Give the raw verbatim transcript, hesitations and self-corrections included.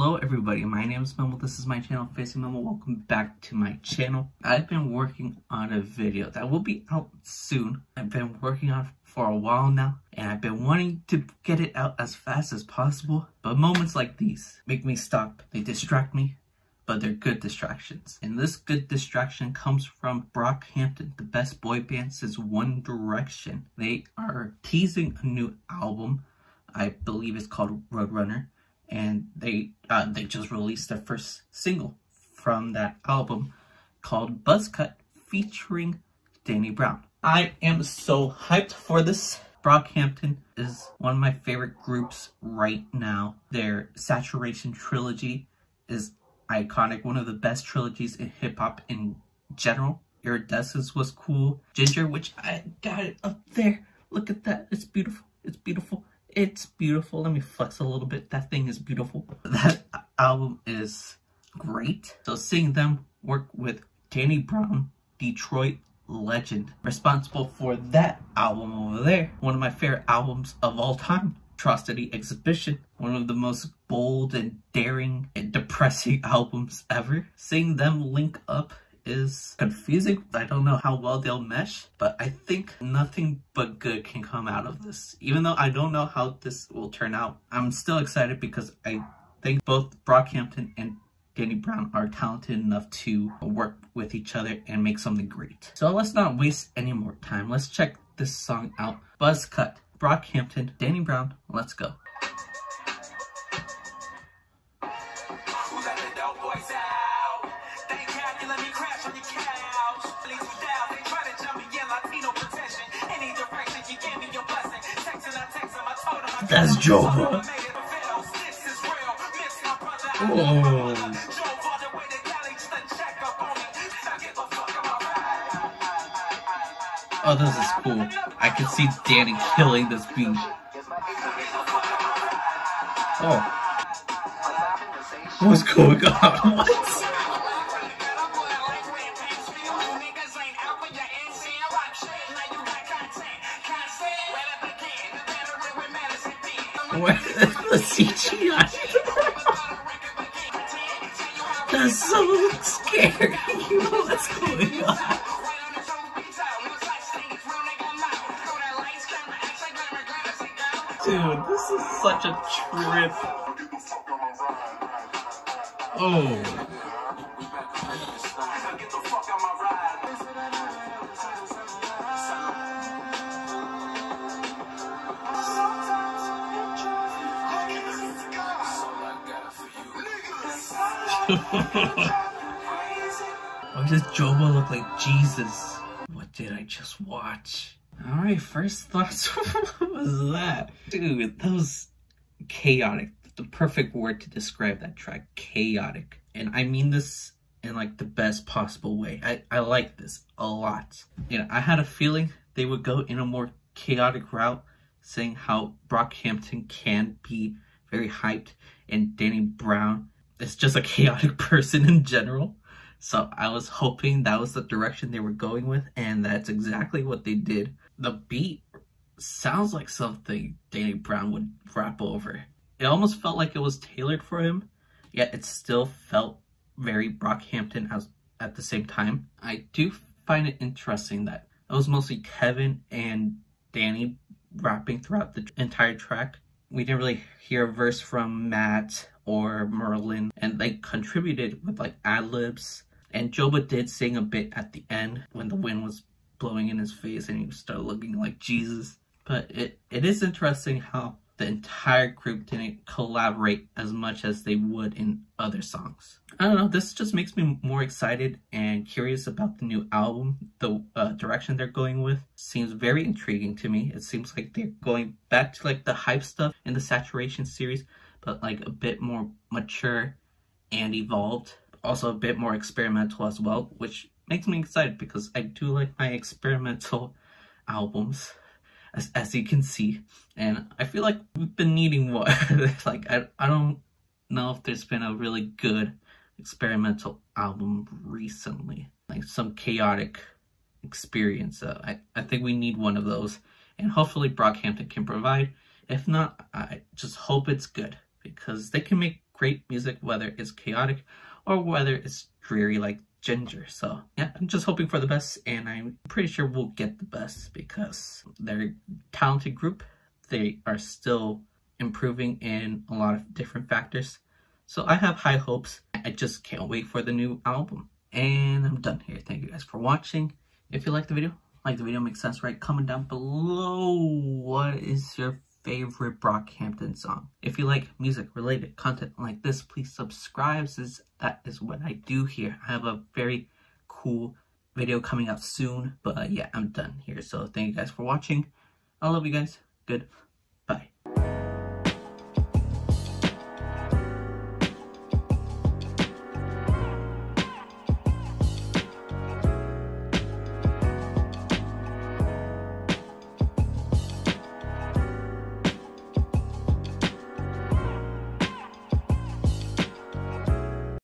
Hello everybody, my name is Memo, this is my channel, FancyMemo. Welcome back to my channel. I've been working on a video that will be out soon. I've been working on it for a while now, and I've been wanting to get it out as fast as possible. But moments like these make me stop. They distract me, but they're good distractions. And this good distraction comes from Brockhampton, the best boy band since One Direction. They are teasing a new album. I believe it's called ROADRUNNER. And they uh, they just released their first single from that album called BUZZCUT featuring Danny Brown. I am so hyped for this. Brockhampton is one of my favorite groups right now. Their Saturation trilogy is iconic, one of the best trilogies in hip-hop in general. Iridescence was cool. Ginger, which I got it up there. Look at that. It's beautiful. It's beautiful. It's beautiful. Let me flex a little bit. That thing is beautiful. That album is great. So seeing them work with Danny Brown, Detroit legend, responsible for that album over there. One of my favorite albums of all time. Atrocity Exhibition. One of the most bold and daring and depressing albums ever. Seeing them link up is confusing. I don't know how well they'll mesh, but I think nothing but good can come out of this. Even though I don't know how this will turn out, I'm still excited because I think both Brockhampton and Danny Brown are talented enough to work with each other and make something great. So let's not waste any more time. Let's check this song out. BUZZCUT, Brockhampton, Danny Brown, let's go. That's Joba. Oh. Oh, this is cool. I can see Danny killing this beat. Oh. What's going on? What? Where's the C G I? That's so scary. What's going on? Dude, this is such a trip. Oh. Why does Joba look like Jesus? What did I just watch? Alright, first thoughts. What was that? Dude, that was chaotic. The perfect word to describe that track. Chaotic. And I mean this in like the best possible way. I, I like this a lot. You know, I had a feeling they would go in a more chaotic route, saying how Brockhampton can be very hyped and Danny Brown is just a chaotic person in general. So I was hoping that was the direction they were going with, and that's exactly what they did. The beat sounds like something Danny Brown would rap over. It almost felt like it was tailored for him, yet it still felt very Brockhampton as, at the same time. I do find it interesting that it was mostly Kevin and Danny rapping throughout the entire track. We didn't really hear a verse from Matt or Merlin, and they contributed with like ad-libs. And Joba did sing a bit at the end when the wind was blowing in his face and he started looking like Jesus. But it, it is interesting how the entire group didn't collaborate as much as they would in other songs. I don't know, this just makes me more excited and curious about the new album. The uh, direction they're going with seems very intriguing to me. It seems like they're going back to like the hype stuff in the Saturation series, but like a bit more mature and evolved. Also a bit more experimental as well, which makes me excited because I do like my experimental albums, as, as you can see. And I feel like we've been needing more. Like, I, I don't know if there's been a really good experimental album recently. Like some chaotic experience. Uh, I, I think we need one of those. And hopefully Brockhampton can provide. If not, I just hope it's good, because they can make great music, whether it's chaotic or whether it's dreary like Ginger. So yeah, I'm just hoping for the best, and I'm pretty sure we'll get the best because they're a talented group. They are still improving in a lot of different factors. So I have high hopes. I just can't wait for the new album. And I'm done here. Thank you guys for watching. If you like the video, like the video, makes sense, right? Comment down below what is your favorite Brockhampton song. If you like music related content like this, please subscribe, since that is what I do here. I have a very cool video coming out soon. But uh, yeah, I'm done here. So thank you guys for watching. I love you guys. Good.